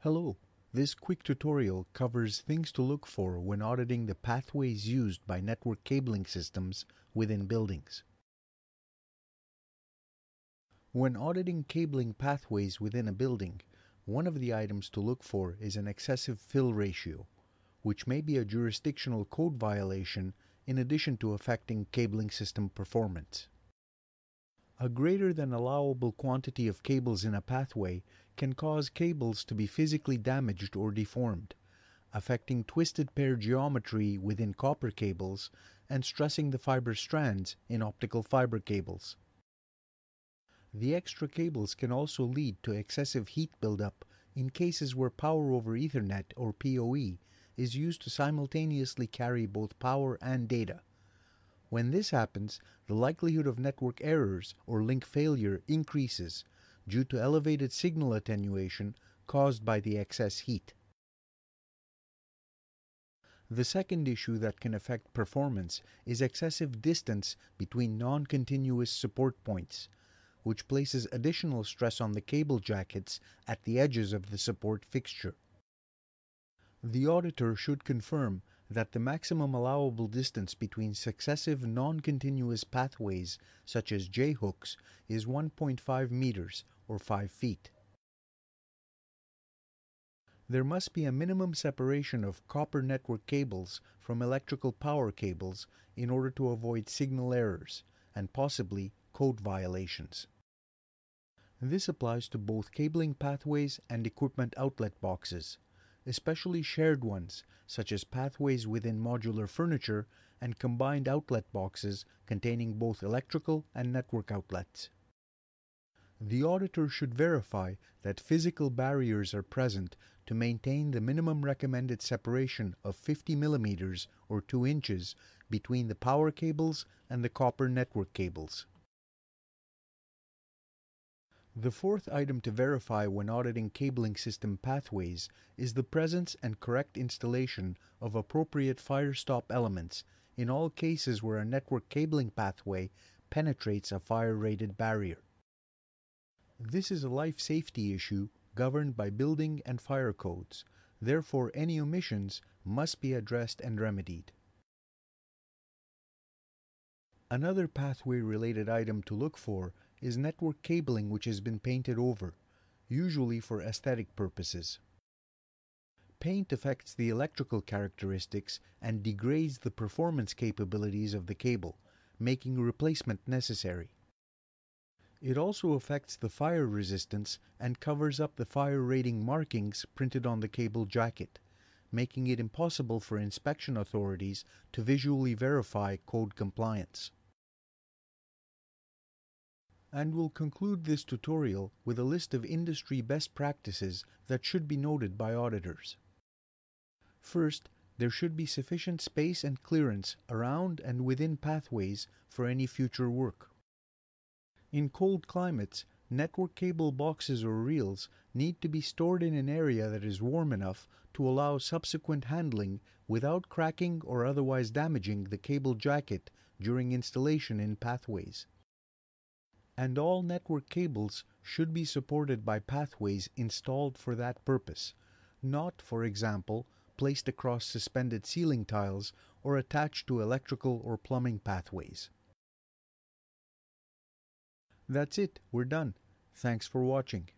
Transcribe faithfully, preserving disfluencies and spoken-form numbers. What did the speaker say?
Hello, this quick tutorial covers things to look for when auditing the pathways used by network cabling systems within buildings. When auditing cabling pathways within a building, one of the items to look for is an excessive fill ratio, which may be a jurisdictional code violation in addition to affecting cabling system performance. A greater than allowable quantity of cables in a pathway can cause cables to be physically damaged or deformed, affecting twisted pair geometry within copper cables and stressing the fiber strands in optical fiber cables. The extra cables can also lead to excessive heat buildup in cases where Power over Ethernet or P O E is used to simultaneously carry both power and data. When this happens, the likelihood of network errors or link failure increases due to elevated signal attenuation caused by the excess heat. The second issue that can affect performance is excessive distance between non-continuous support points, which places additional stress on the cable jackets at the edges of the support fixture. The auditor should confirm that the maximum allowable distance between successive non-continuous pathways, such as J-hooks, is one point five meters or five feet. There must be a minimum separation of copper network cables from electrical power cables in order to avoid signal errors and possibly code violations. This applies to both cabling pathways and equipment outlet boxes, especially shared ones, such as pathways within modular furniture and combined outlet boxes containing both electrical and network outlets. The auditor should verify that physical barriers are present to maintain the minimum recommended separation of fifty millimeters or two inches between the power cables and the copper network cables. The fourth item to verify when auditing cabling system pathways is the presence and correct installation of appropriate fire stop elements in all cases where a network cabling pathway penetrates a fire-rated barrier. This is a life safety issue governed by building and fire codes, therefore any omissions must be addressed and remedied. Another pathway-related item to look for is network cabling which has been painted over, usually for aesthetic purposes. Paint affects the electrical characteristics and degrades the performance capabilities of the cable, making replacement necessary. It also affects the fire resistance and covers up the fire rating markings printed on the cable jacket, making it impossible for inspection authorities to visually verify code compliance. And we'll conclude this tutorial with a list of industry best practices that should be noted by auditors. First, there should be sufficient space and clearance around and within pathways for any future work. In cold climates, network cable boxes or reels need to be stored in an area that is warm enough to allow subsequent handling without cracking or otherwise damaging the cable jacket during installation in pathways. And all network cables should be supported by pathways installed for that purpose, not, for example, placed across suspended ceiling tiles or attached to electrical or plumbing pathways. That's it, we're done. Thanks for watching.